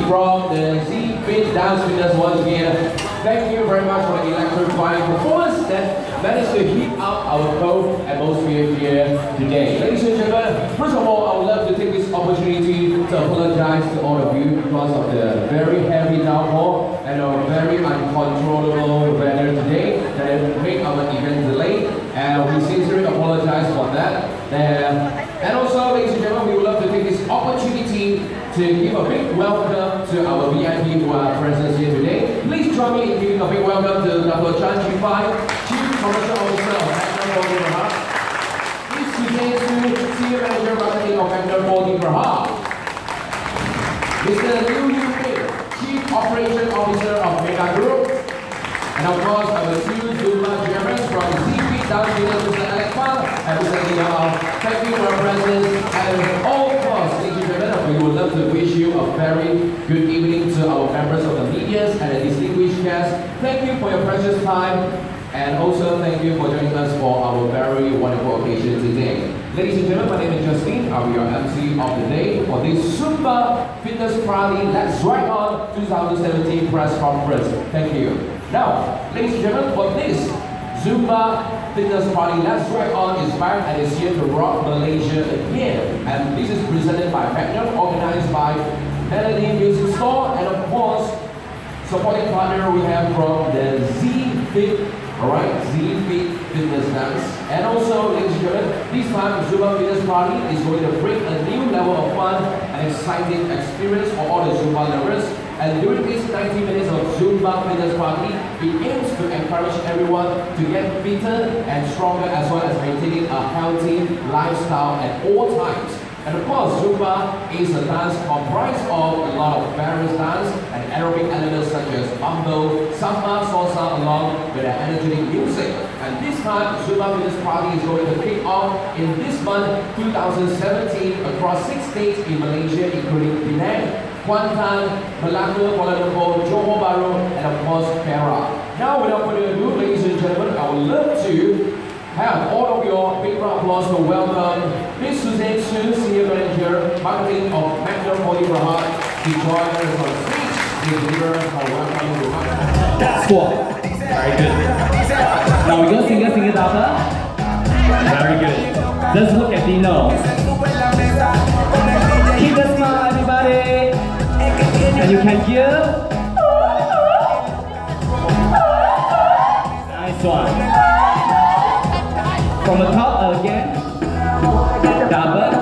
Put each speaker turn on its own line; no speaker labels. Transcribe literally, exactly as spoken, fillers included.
from the Z-Fit Dance Fitness once again. Thank you very much for the electrifying performance that managed to heat up our cold atmosphere here today. Ladies and gentlemen, first of all, I would love to take this opportunity to apologize to all of you because of the very heavy downpour and a very uncontrollable weather today that made our event delayed. And we sincerely apologize for that. And, and also, ladies and gentlemen, we would love to take this opportunity to give a big welcome to our V I P who are present here today. Please join me in giving a big welcome to Doctor Chan Chi-Fai, Chief Commercial Officer of Magna Forty Berhad. Miz Suzanne Su, Senior Manager Marketing of Magna Forty Berhad. Mister Liu Yu-Ping, Chief Operation Officer of Mega Group. And of course, our two Zumba Chairmen from Z-Fit Dance Fitness, Mister Alex Fang and Mister Li Yao. Thank you for your presence. And all of us, ladies and gentlemen, we would love to wish you a very good evening to our members of the media and the distinguished guests. Thank you for your precious time. And also thank you for joining us for our very wonderful occasion today. Ladies and gentlemen, my name is Justin. I'll be your M C of the day for this Zumba Fitness Party Let's Ride On twenty seventeen press conference. Thank you. Now, ladies and gentlemen, for this Zumba Fitness Party Let's Ride On is back and is here to rock Malaysia again. And this is presented by Magnum, organized by Melody Music Store, and of course, supporting partner we have from the Z-Fit, alright, Z-Fit Fitness Dance. And also, ladies and gentlemen, this time Zumba Fitness Party is going to bring a new level of fun and exciting experience for all the Zumba lovers. And during this ninety minutes of Zumba Fitness Party, it aims to encourage everyone to get fitter and stronger as well as maintaining a healthy lifestyle at all times. And of course, Zumba is a dance comprised of a lot of various dance and aerobic elements such as mambo, samba, salsa, along with the energetic music. And this time, Zumba Fitness Party is going to kick off in this month, two thousand seventeen, across six states in Malaysia, including Penang, Kuantan, Melaka, Kuala Lumpur, Johor Bahru, and of course, Perak. Now, without further ado, ladies and gentlemen, I would love to have all of your big round of applause to welcome Miz Suzanne Su, Senior Manager, Marketing of Magna Forty Berhad, to join us on stage. Please give her a welcome to Magna.
That's what. Very good. Now we go singer, singer, daughter. Very good. Just look at Dino. Keep the smile, everybody. And you can hear. Nice one. From the top again. Double.